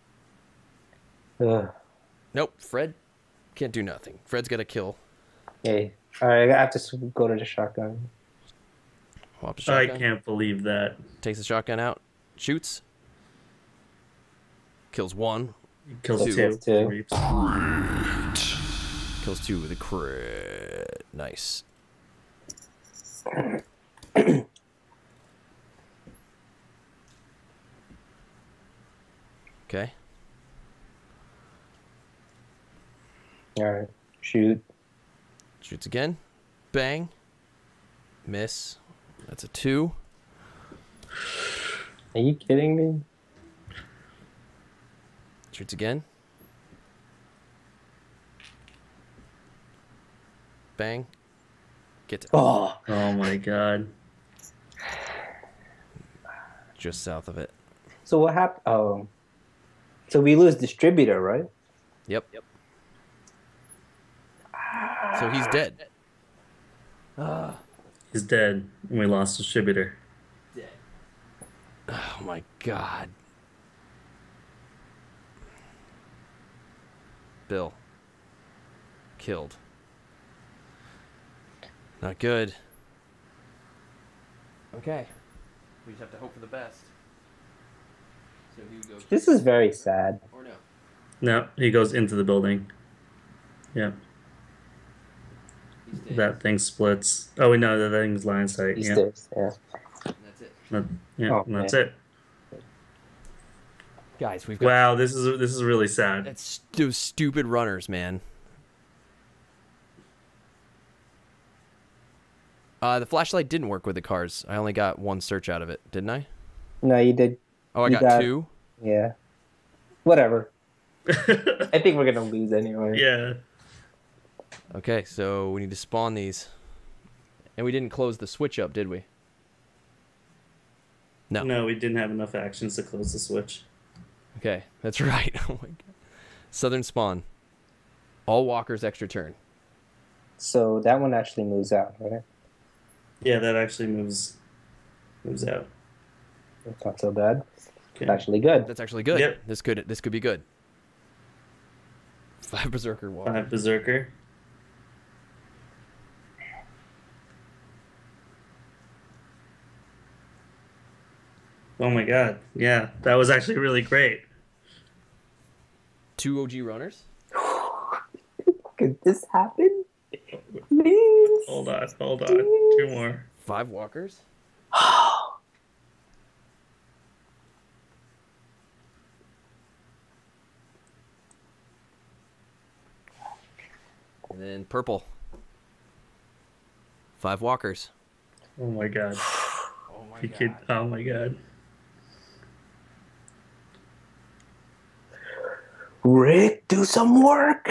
Ugh. Nope, Fred can't do nothing. Fred's got to kill. Hey. All right, I have to go to the shotgun. Whops the I shotgun. can't believe that. Takes the shotgun out. Shoots. Kills 1. Kills Two. 2. Kills two. Reaps. Kills 2 with a crit. Nice. Okay. All right, shoot. Shoots again. Bang. Miss. That's a 2. Are you kidding me? Shoots again. Bang. Gets it. Oh, Oh my god. Just south of it. so what happened? Oh, so we lose distributor, right? Yep. So he's dead. He's dead. And we lost distributor. Oh my god. Bill. Killed. Not good. Okay. We just have to hope for the best. So he goes. This is very sad. Or no. No, he goes into the building. Yeah. He stays. That thing splits. Oh, wait, no, that thing's line sight. He Yeah. stays. Yeah. And that's it. Yeah, Oh, and that's man. it. Guys, we've got Wow, this is really sad. that's those stupid runners, man. The flashlight didn't work with the cars. I only got one search out of it, didn't I? No, you did. Oh, I You got got- 2. Yeah. Whatever. I think we're gonna lose anyway. Yeah. Okay, so we need to spawn these. And we didn't close the switch up, did we? No. No, we didn't have enough actions to close the switch. Okay, that's right. Oh my god. Southern spawn. All walkers extra turn. So that one actually moves out, right? Yeah, that actually moves out. It's not so bad. Okay. It's actually good. That's actually good. Yep. This could be good. 5 berserker walkers. 5 berserker. Oh my god. Yeah, that was actually really great. 2 OG runners. Could this happen? Please. Hold on. 2 more. 5 walkers. And then purple. 5 walkers. Oh my god. Oh my You could, oh my god. Rick, do some work.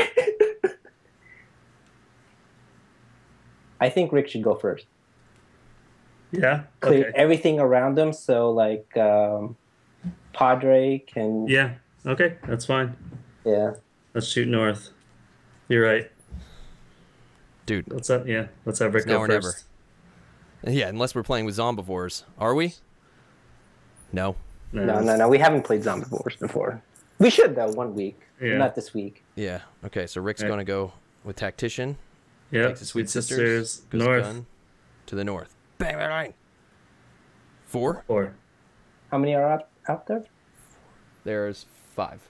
I think Rick should go first. Yeah. Clear Okay. everything around him, so like Padre can. Yeah. Okay, that's fine. Yeah. Let's shoot north. You're right. Dude, Let's have Rick now go or never. first. yeah, unless we're playing with zombivores. Are we? No. No. We haven't played Zombivores before. We should though one week. Yeah. Not this week. Yeah. Okay, so Rick's Okay. going to go with Tactician. Yeah. Takes the Sweet Sisters. Goes North. gun to the north. Bang, bang, bang. 4? 4. How many are out there? There's 5.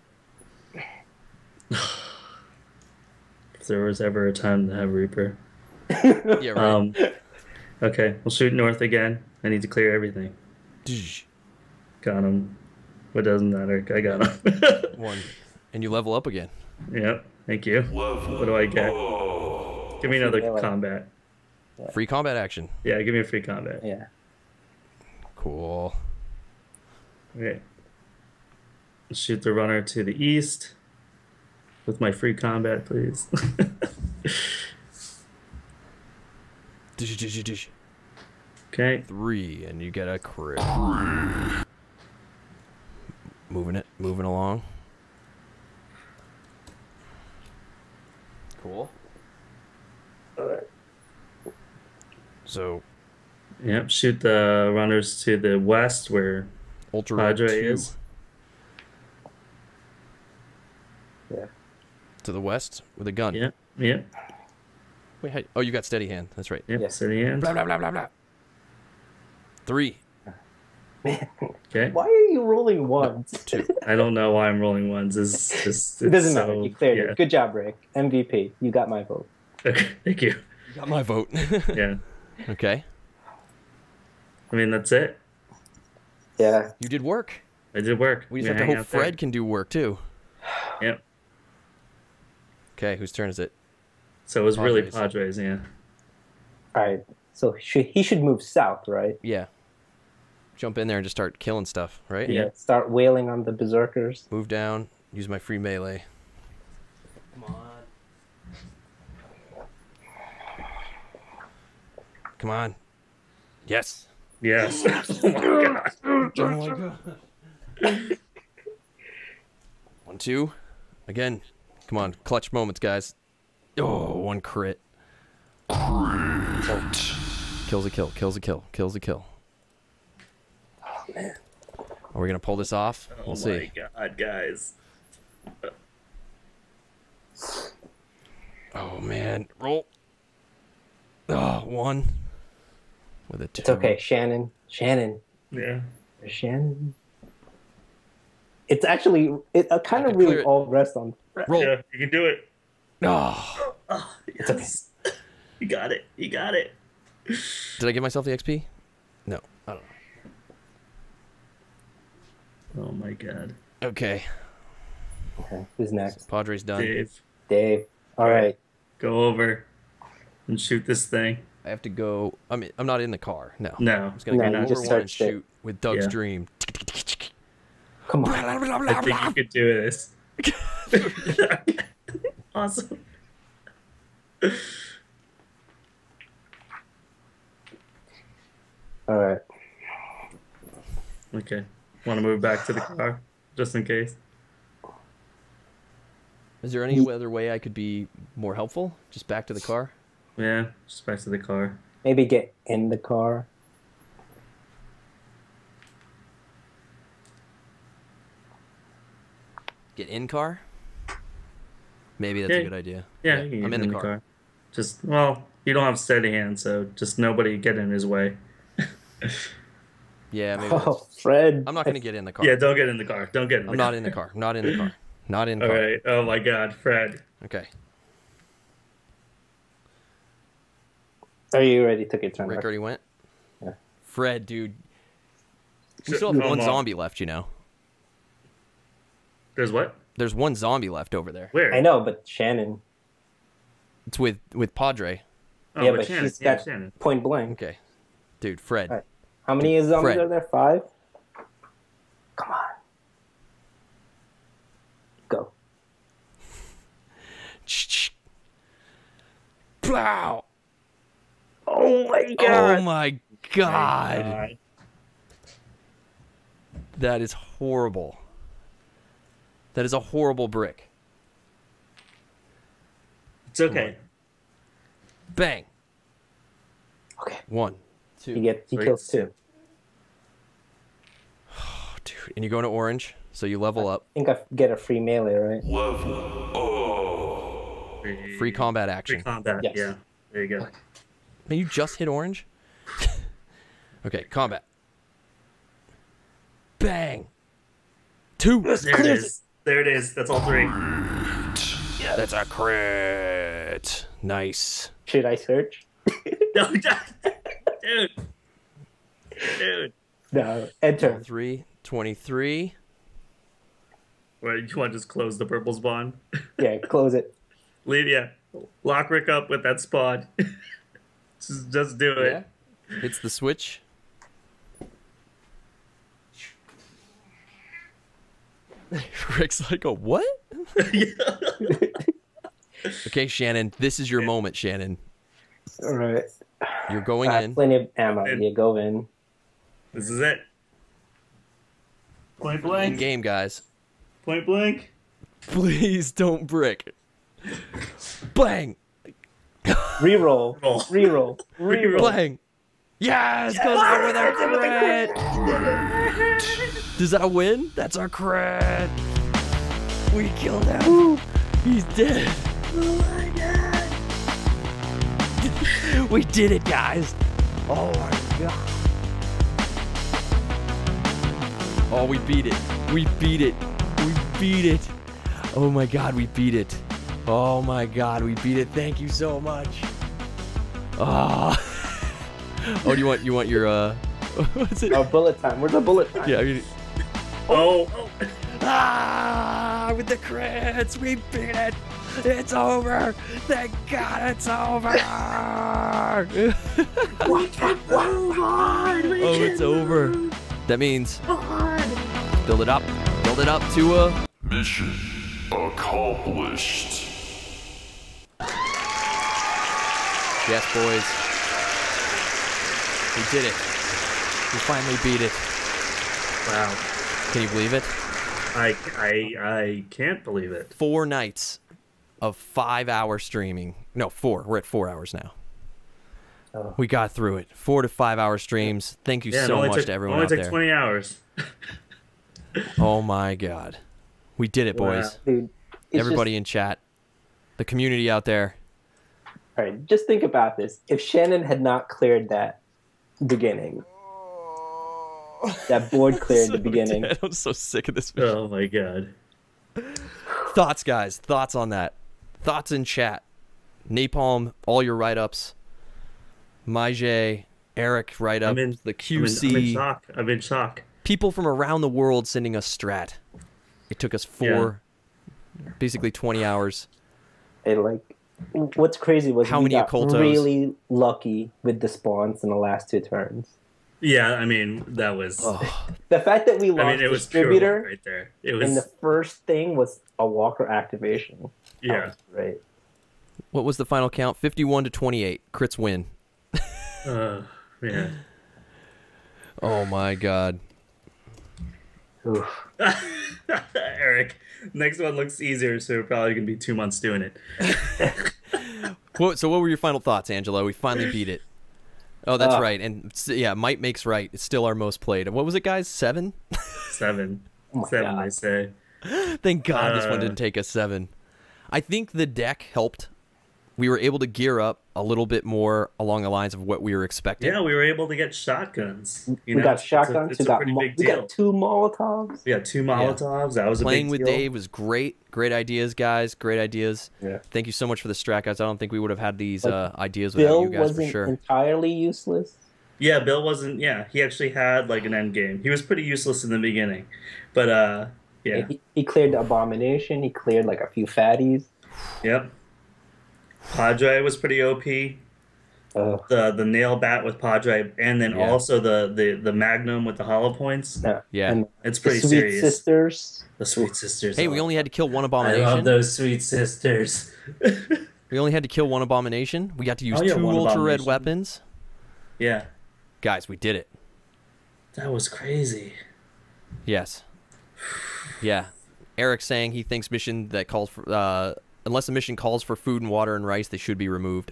If there was ever a time to have Reaper. Yeah, right. Okay, we'll shoot north again. I need to clear everything. Got him. What doesn't matter? I got him. 1. And you level up again. Yep. Thank you. What do I get? Give me another Melee. combat. Free combat action. Yeah, give me a free combat. Yeah. Cool. Okay. Shoot the runner to the east with my free combat, please. Okay. 3, and you get a crit. Moving along. Cool. So, Yep. Shoot the runners to the west where Ultra Red Padre 2 is. Yeah. to the west with a gun. Yep. Yep. Wait, oh, you got steady hand. That's right. Yep. Yeah. City end. Blah, blah, blah, blah, blah. 3. Okay. Why are you rolling ones? 2. I don't know why I'm rolling ones. It's just. It doesn't it's matter. so- You cleared yeah. it. Good job, Rick. MVP. You got my vote. Okay. Thank you. You got my vote. Yeah. Okay. I mean, that's it. Yeah. You did work. I did work. We just Yeah, have to hang hope out there. Fred can do work too. Yep. Okay, whose turn is it? So it was really Padres. Padres, yeah. All right. So he should move south, right? Yeah. Jump in there and just start killing stuff, right? Yeah. Start wailing on the berserkers. Move down. Use my free melee. Come on. Come on. Yes. Yes. Oh my god. Oh my god. 1, 2. Again. Come on. Clutch moments, guys. Oh, 1 crit. Kills a kill. Kills a kill. Kills a kill. Oh man. Are we going to pull this off? We'll Oh see. my god, guys. Oh, man. Roll. Oh, 1 with a 2. It's okay, Shannon. Shannon. Yeah. Shannon. It's actually it kind I of can really clear it. all rests on. Roll. Yeah, you can do it. Oh. Oh, It's okay. yes. You got it. You got it. Did I give myself the XP? No. I don't Oh my god. know. Okay. Okay, who's next? Padre's done. Dave, Dave. All right. go over and shoot this thing. I have to go. I'm not in the car. No. No. I'm just gonna No, go you over just one and searched it. shoot with Doug's Yeah. dream. Come on. I think you could do this. Awesome. All right. Okay. Want to move back to the car just in case? Is there any other way I could be more helpful? Just back to the car? Yeah, just back to the car. Maybe get in the car. Get in car? Maybe that's a Yeah. good idea. Yeah, you can I'm get in the car. Just, well, you don't have steady hand, so just nobody get in his way. Yeah, maybe. Oh, Fred. I'm not gonna get in the car. Yeah, don't get in the car. Don't get in the I'm car. not in the car. Not in the car. Not in the All car. right. Oh my god, Fred. Okay. Are you ready? Took your turn. Rick already went? Yeah. Fred, dude. We So- still have no, one no. zombie left, you know. There's what? There's one zombie left over there. Where? I know, but Shannon. It's with Padre. Oh, yeah, but but Shannon. she's Yeah, got Shannon. point blank. Okay. Dude, Fred. All right. How many zombies Fred. are there? 5? Come on. Go. Plow! Oh my Oh my god. That is horrible. That is a horrible brick. It's okay. Bang. Okay. 1, 2. He Wait. kills 2. Oh, dude. And you go into orange, so you level up. I think I get a free melee, right? Free combat Free action. combat. Yes. Yeah. There you go. Man, you just hit orange? Okay, combat. Bang. 2. There it is. There it is. That's all 3. That's a crit. Nice. Should I search? No, dude. Dude. No. Enter. 3, 23. Wait, you want to just close the purple spawn? Yeah, close it. Leave, yeah. Lock Rick up with that spawn. just do it. Yeah. Hits the switch. Rick's like, oh, what? Okay, Shannon, this is your moment, Shannon. All right. You're going I have in. plenty of ammo. In. You go in. This is it. Point In blank. game, guys. Point blank. Please don't brick. Bang! Reroll. Roll. Reroll. Reroll. Bang! Yes! Goes out with a crit! Does that win? That's our crit! We killed him! He's dead! Oh my god! We did it, guys! Oh my god! Oh, we beat it! We beat it! We beat it! Oh my god, we beat it! Oh my god, we beat it! Thank you so much! Oh, oh, you want your what's it? Oh, bullet time. Where's the bullet time? Yeah, I mean, Oh. with the crits, we beat it. It's over. Thank God, it's over. Oh, it's over. That means build it up to a Mission accomplished. yes, boys. We did it. We finally beat it. Wow. Can you believe it? I can't believe it. 4 nights of 5-hour streaming. No, 4. We're at 4 hours now. Oh. We got through it. 4 to 5 hour streams. Thank you Yeah, it so only much took, to everyone only out took there. 20 hours. Oh my god. We did it, boys. Dude. It's Everybody in chat. The community out there. All right, just think about this. If Shannon had not cleared that beginning, that board cleared the beginning. Dead. I'm so sick of this mission. Oh my god. Thoughts, guys. Thoughts on that. Thoughts in chat. Napalm, all your write-ups. Maije, Eric write-up. The QC. I'm in shock. I'm in shock. People from around the world sending us strat. It took us basically 20 hours. It, like, what's crazy was how we many got occultos? Really lucky with the spawns in the last 2 turns. Yeah, I mean, that was... The fact that we lost it was distributor right there. It was... and the first thing was a Walker activation. Yeah. Right. What was the final count? 51 to 28. Crits win. Yeah. Oh my god. Oof. Eric, next one looks easier, so we're probably going to be 2 months doing it. So what were your final thoughts, Angelo? We finally beat it. Oh, that's right. And yeah, Might Makes Right. It's still our most played. What was it, guys? 7? 7. Oh my 7, God. I say. Thank God this one didn't take us 7. I think the deck helped. We were able to gear up a little bit more along the lines of what we were expecting. Yeah, we were able to get shotguns. We got shotguns. It's a pretty big deal. We got 2 Molotovs. We got 2 Molotovs. That was a Playing big with deal. Dave was great. Great ideas, guys. Great ideas. Yeah. Thank you so much for the strat, guys. I don't think we would have had these ideas without Bill you guys for wasn't sure. entirely useless. Yeah, Bill wasn't... Yeah, he actually had, like, an end game. He was pretty useless in the beginning. But, yeah. He cleared the Abomination. He cleared, like, a few fatties. Yep. Padre was pretty OP. The nail bat with Padre, and then also the Magnum with the hollow points. Yeah. And It's pretty the Sweet serious. Sisters. The Sweet Sisters. Hey, we only had to kill one I Abomination. love those Sweet Sisters. We only had to kill one Abomination. We got to use 2 one Ultra Red Abomination. weapons. Yeah. Guys, we did it. That was crazy. Yes. Yeah. Eric saying he thinks mission that calls for unless a mission calls for food and water and rice, they should be removed.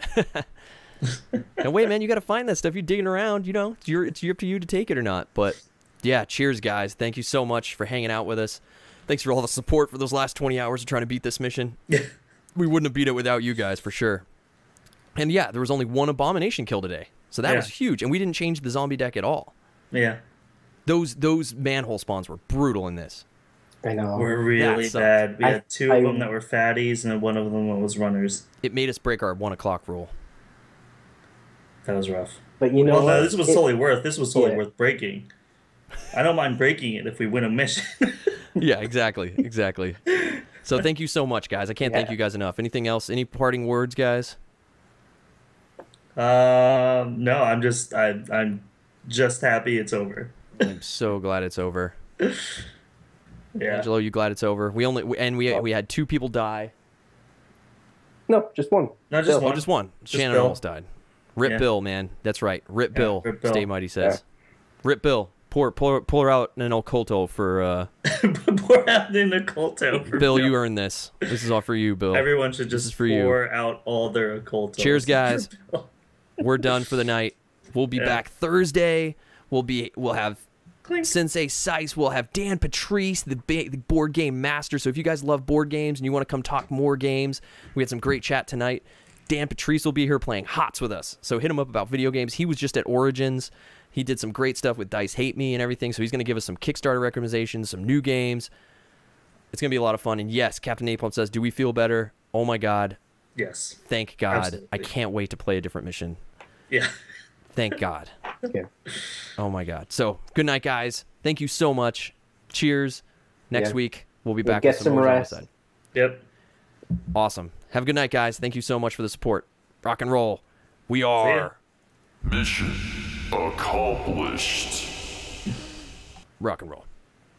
No, wait, man, you got to find that stuff. You're digging around, you know. It's up to you to take it or not. But yeah, cheers, guys. Thank you so much for hanging out with us. Thanks for all the support for those last 20 hours of trying to beat this mission. We wouldn't have beat it without you guys for sure. And yeah, there was only 1 Abomination kill today, so that was huge. And we didn't change the zombie deck at all. Yeah. Those manhole spawns were brutal in this. I know. We're really sucked. bad. We had 2 I- of them that were fatties, and then 1 of them was runners. It made us break our 1 o'clock rule. That was rough. But you know Well, what? no, this was totally Yeah. worth breaking. I don't mind breaking it if we win a mission. Yeah, exactly. So thank you so much, guys. I can't thank you guys enough. Anything else? Any parting words, guys? No, I'm just happy it's over. I'm so glad it's over. Yeah. Angelo, you glad it's over? We had 2 people die. No, just 1. Not just Bill. one. Oh, just 1. Shannon Bill. almost died. Rip Yeah. Bill, man. That's right. Rip Bill. Rip Bill. Stay Mighty says. Rip Bill. Pour out an occulto for Pour out in a Occulto for Bill. You earned this. This is all for you, Bill. Everyone should This just is for you. pour out all their Occultos. Cheers, guys. for Bill. We're done for the night. We'll be back Thursday. We'll have Clink. Sensei Seiss. We'll have Dan Patrice, the board game master. So if you guys love board games and you want to come talk more games, we had some great chat tonight. Dan Patrice will be here playing HOTS with us. So hit him up about video games. He was just at Origins. He did some great stuff with Dice Hate Me and everything. So he's going to give us some Kickstarter recommendations, some new games. It's going to be a lot of fun. And yes, Captain Napalm says, do we feel better? Oh my God. Yes. Thank God. Absolutely. I can't wait to play a different mission. Yeah. Thank God. Yeah. Oh my God. So good night, guys. Thank you so much. Cheers. Next Yeah. week, we'll be Yeah, back get with some some more rest. genocide. Yep. Awesome. Have a good night, guys. Thank you so much for the support. Rock and roll. We are Mission accomplished. rock and roll.